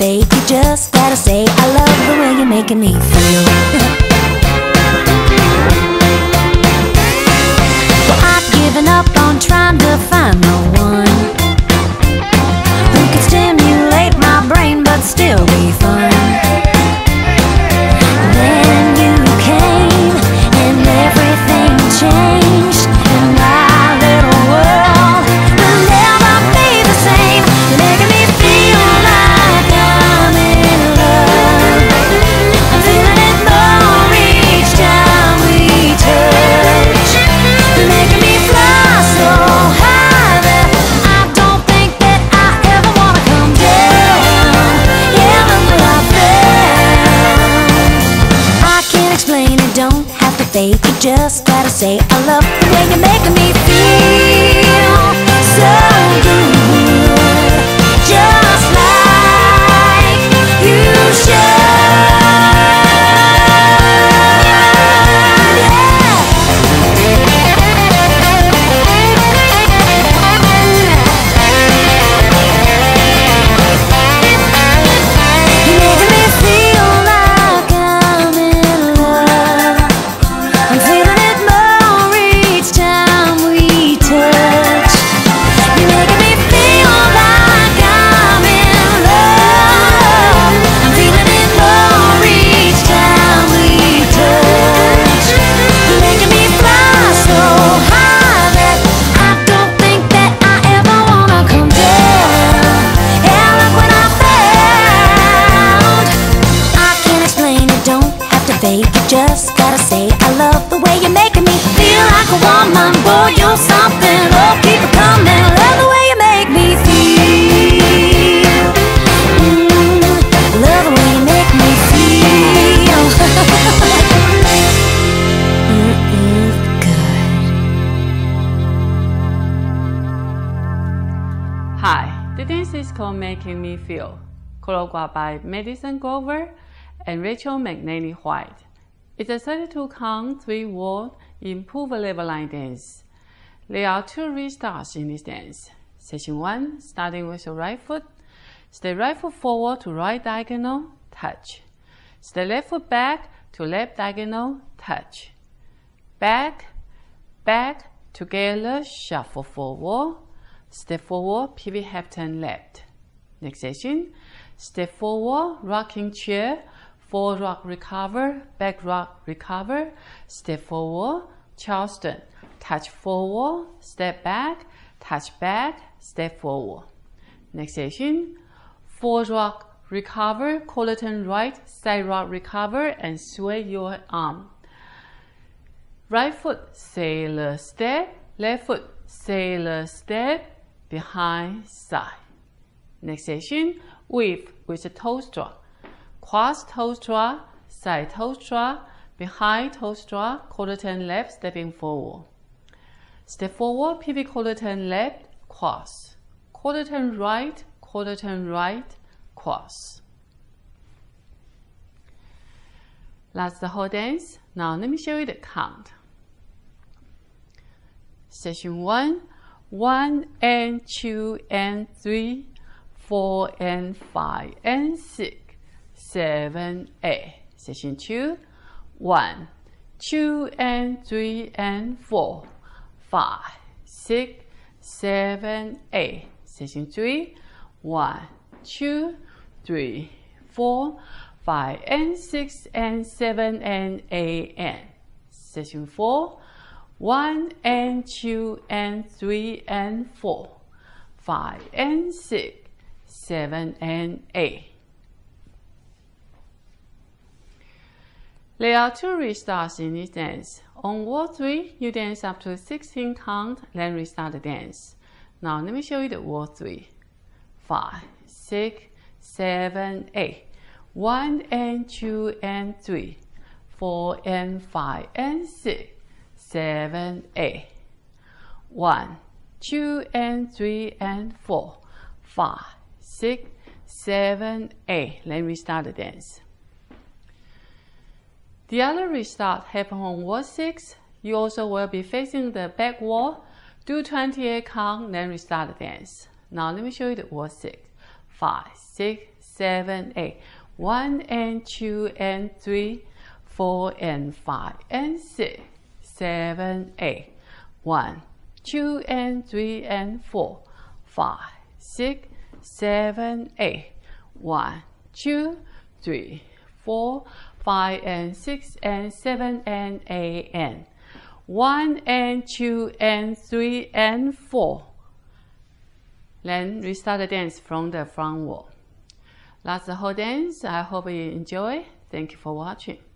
fake, you just gotta say I love the way you're making me feel. Well, I've given up on trying to find the one who could stimulate my brain but still be fun. Then you came and everything changed, and my little world will never be the same. You're making me feel like I'm in love. I'm feeling it more each time we touch. You're making me fly so high that I don't think that I ever wanna come down. Yeah, look what I found. I can't explain it, don't have to fake it, just gotta say I love the way you're making me feel so good, just like you should. You're making me feel like I'm in love. I'm feeling it more each time we touch. You're making me feel like I'm in love. I'm feeling it more each time we touch. You're making me fly so high that I don't think that I ever wanna come down. Yeah, look what I found. I can't explain it, don't have to fake it, just gotta say I love the way you're making me feel like a woman. Boy, you're something, oh, keep it coming. Love the way you make me feel. Love the way you make me feel. Good. Hi, the dance is called Making Me Feel, choreographed by Madison Grover and Rachel McNally White. It's a 32 count, 3-word, improved level line dance. There are 2 restarts in this dance. Section 1, starting with the right foot. Step right foot forward to right diagonal, touch. Step left foot back to left diagonal, touch. Back, back, together, shuffle forward. Step forward, pivot half turn left. Next section, step forward, rocking chair, forward rock recover, back rock recover, step forward, Charleston, touch forward, step back, touch back, step forward. Next section, forward rock recover, quarter turn right, side rock recover, and sway your arm. Right foot, sailor step, left foot, sailor step, behind side. Next section, weave with a toe strut. Cross toe strut, side toe strut, behind toe strut, quarter turn left, stepping forward. Step forward, pivot quarter turn left, cross. Quarter turn right, cross. That's the whole dance. Now let me show you the count. Section 1, 1 and 2 and 3, 4 and 5 and 6, 7, 8. Section 2, 1, 2 and 3 and 4, 5, 6, 7, 8. Section 3, 1, 2, 3, 4, 5 and 6 and 7 and 8 and. Section 4, 1 and 2 and 3 and 4, 5 and 6, 7 and 8. There are 2 restarts in this dance. On word 3, you dance up to 16 count, then restart the dance. Now let me show you the word 3. 5, 6, 7, 8. 1 and 2 and 3, 4 and 5 and 6, 7, 8. 1, 2 and 3 and 4, 5, 6, 7, 8. Then restart the dance. The other restart happens on word 6. You also will be facing the back wall. Do 28 count, then restart the dance. Now let me show you the word 6. 5, 6, 7, 8. 1 and 2 and 3, 4 and 5 and 6, 7, 8. 1, 2 and 3 and 4, 5, 6, 7, 8. 1, 2, 3, 4, 5 and 6 and 7 and 8 and 1 and 2 and 3 and 4. Then restart the dance from the front wall. That's the whole dance. I hope you enjoy. Thank you for watching.